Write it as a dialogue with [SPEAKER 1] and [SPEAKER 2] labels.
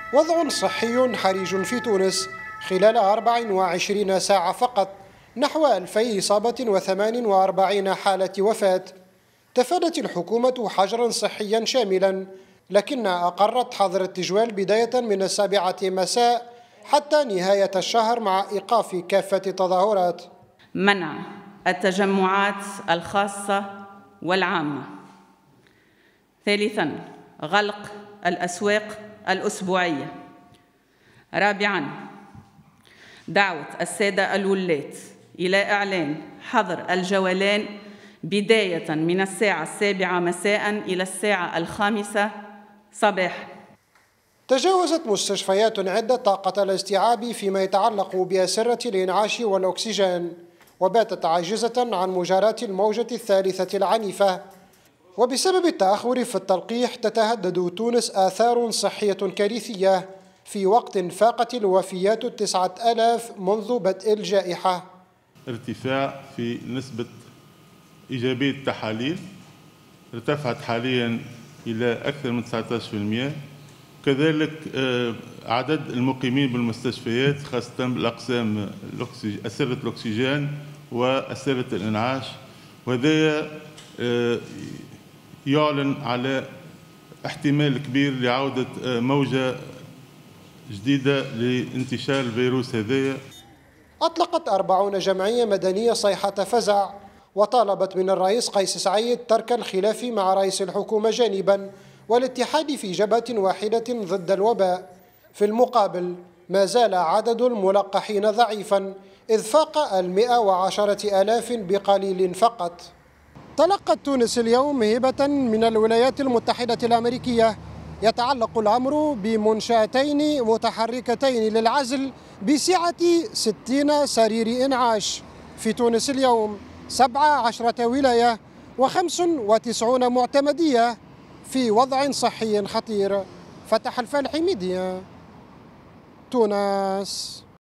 [SPEAKER 1] وضع صحي حرج في تونس خلال 24 ساعة فقط، نحو 2000 إصابة و48 حالة وفاة. تفادت الحكومة حجرا صحيا شاملا، لكنها أقرت حظر التجوال بداية من 7 مساء حتى نهاية الشهر، مع إيقاف كافة التظاهرات.
[SPEAKER 2] منع التجمعات الخاصة والعامة. ثالثاً، غلق الأسواق الأسبوعية. رابعاً، دعوة السادة الولاة إلى إعلان حظر الجولان بداية من الساعة 7 مساء إلى الساعة 5 صباحا.
[SPEAKER 1] تجاوزت مستشفيات عدة طاقة الاستيعاب فيما يتعلق بأسرة الإنعاش والأكسجين، وباتت عاجزة عن مجاراة الموجة الثالثة العنيفة. وبسبب التأخر في التلقيح تتهدد تونس آثار صحية كارثية في وقت فاقت الوفيات 9000 منذ بدء الجائحة.
[SPEAKER 3] ارتفاع في نسبة إيجابية التحاليل ارتفعت حاليا إلى أكثر من 19%. كذلك عدد المقيمين بالمستشفيات خاصة بالأقسام أسرة الأكسجين وأسرة الإنعاش، وهذا يعلن على احتمال كبير لعودة موجة جديدة لانتشار الفيروس هذايا.
[SPEAKER 1] أطلقت 40 جمعية مدنية صيحة فزع، وطالبت من الرئيس قيس سعيد ترك الخلاف مع رئيس الحكومة جانبا والاتحاد في جبهة واحدة ضد الوباء. في المقابل ما زال عدد الملقحين ضعيفا، إذ فاق 110,000 بقليل فقط. تلقت تونس اليوم هبة من الولايات المتحدة الأمريكية. يتعلق الأمر بمنشأتين متحركتين للعزل بسعة 60 سرير إنعاش. في تونس اليوم 17 ولاية و95 معتمدية في وضع صحي خطير. فتح الفالحي، ميديا، تونس.